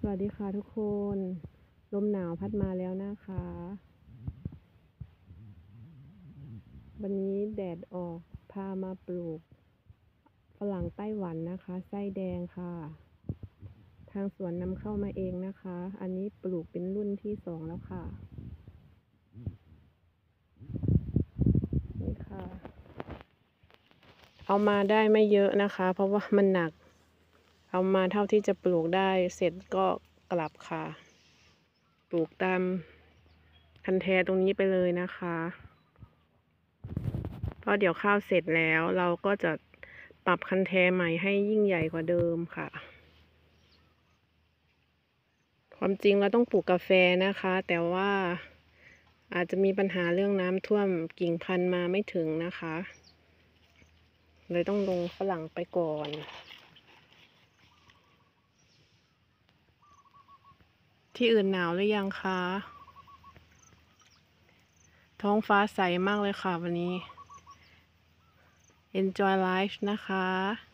สวัสดีค่ะทุกคนลมหนาวพัดมาแล้วนะคะวันนี้แดดออกพามาปลูกฝรั่งไต้หวันนะคะไส้แดงค่ะทางสวนนำเข้ามาเองนะคะอันนี้ปลูกเป็นรุ่นที่2แล้วค่ะนี่ค่ะเอามาได้ไม่เยอะนะคะเพราะว่ามันหนักเอามาเท่าที่จะปลูกได้เสร็จก็กลับค่ะปลูกตามคันแทตรงนี้ไปเลยนะคะเพราะเดี๋ยวข้าวเสร็จแล้วเราก็จะปรับคันแทใหม่ให้ยิ่งใหญ่กว่าเดิมค่ะความจริงเราต้องปลูกกาแฟนะคะแต่ว่าอาจจะมีปัญหาเรื่องน้ำท่วมกิ่งพันธุ์มาไม่ถึงนะคะเลยต้องลงฝรั่งไปก่อนที่อื่นหนาวหรือยังคะท้องฟ้าใสมากเลยค่ะวันนี้ Enjoy life นะคะ